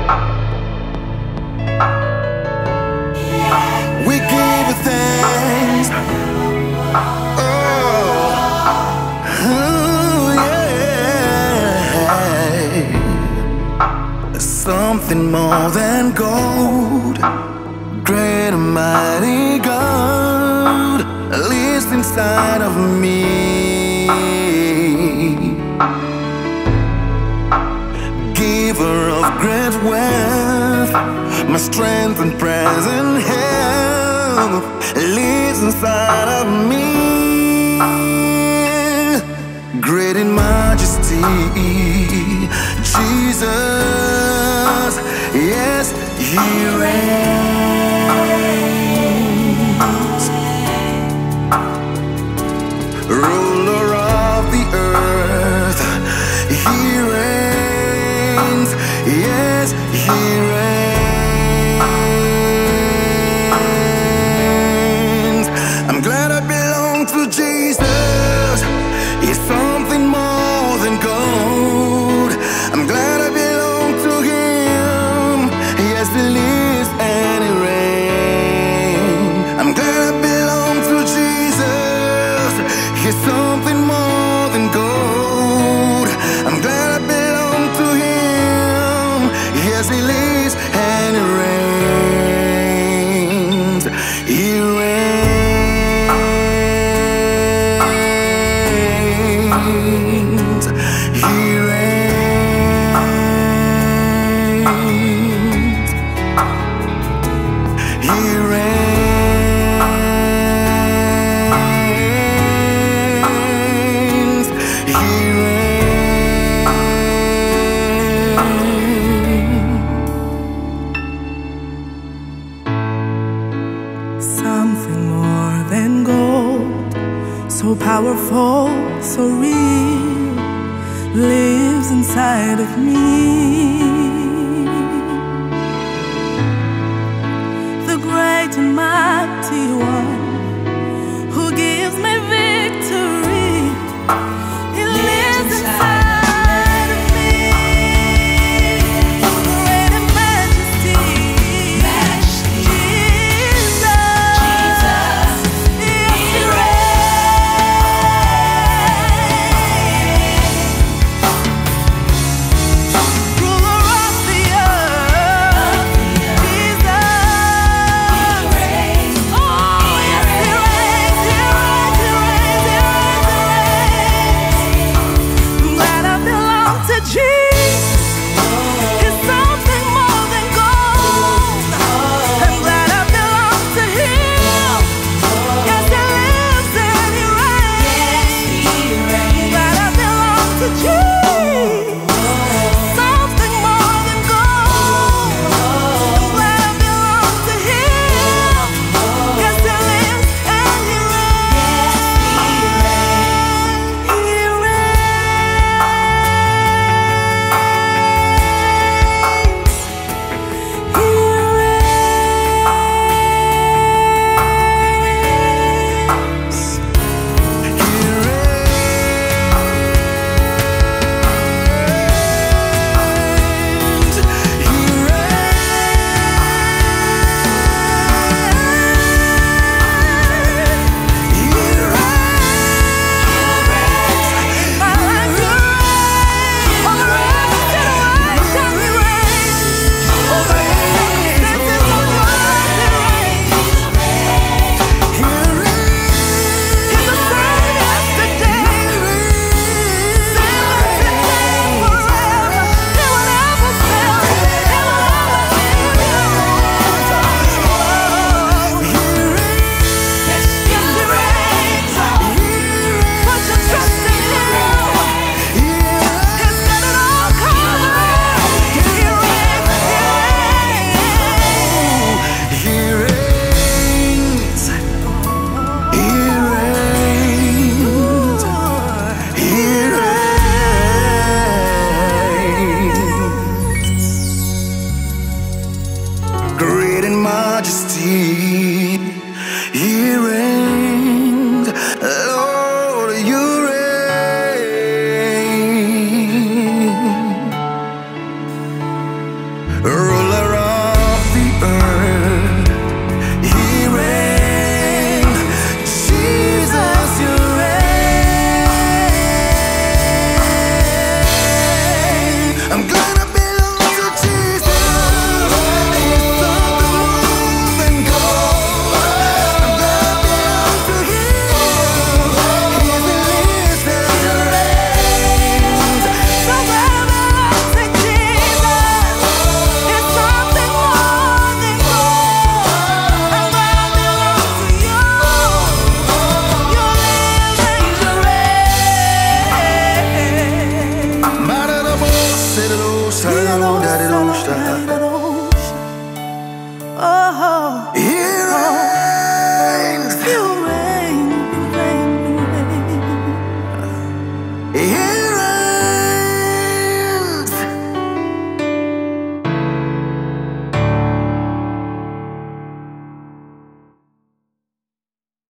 We give you thanks. Oh, yeah. Something more than gold, great and mighty God lives inside of me. Giver of great wealth, my strength and present help lives inside of me. Great in majesty, Jesus, yes, He reigns. Ruler of the earth, He reigns, yes, He reigns. I'm glad I belong to Jesus. He's something more than gold. I'm glad I belong to Him. Yes, He lives and He reigns. I'm glad I belong to Jesus. He's something more than gold. I'm glad I belong to Him. Yes, He lives and He reigns. He reigns. He reigns. He reigns. He reigns. Something more than gold, so powerful, so real, lives inside of me. The great and mighty one who gives me victory, He lives inside of me. Great in majesty, Jesus, yes, He reigns. Ruler of the earth, Jesus, He reigns. Oh, lo sa, da di do sta.